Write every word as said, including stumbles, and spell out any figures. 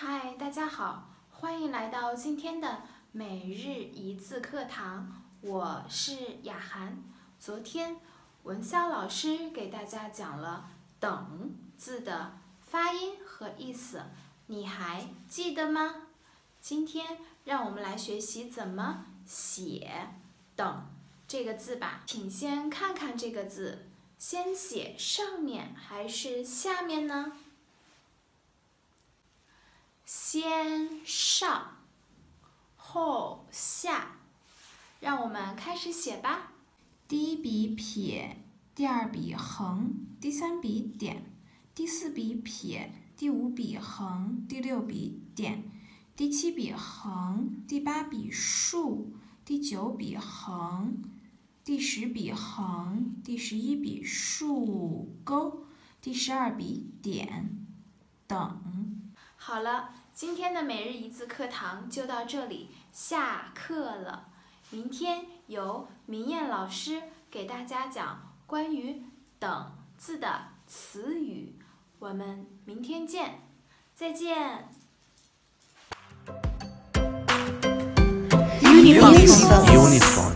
嗨，大家好，欢迎来到今天的每日一字课堂，我是雅涵。昨天文潇老师给大家讲了“等”字的发音和意思，你还记得吗？今天让我们来学习怎么写“等”这个字吧。请先看看这个字，先写上面还是下面呢？先上后下，让我们开始写吧。 第一笔撇，第二笔横，第三笔点，第四笔撇，第五笔横，第六笔点，第七笔横，第八笔竖，第九笔横，第十笔横，第十一笔竖钩，第十二笔点，等。 好了，今天的每日一字课堂就到这里，下课了。明天由明艳老师给大家讲关于“等”字的词语，我们明天见，再见。 Uniform.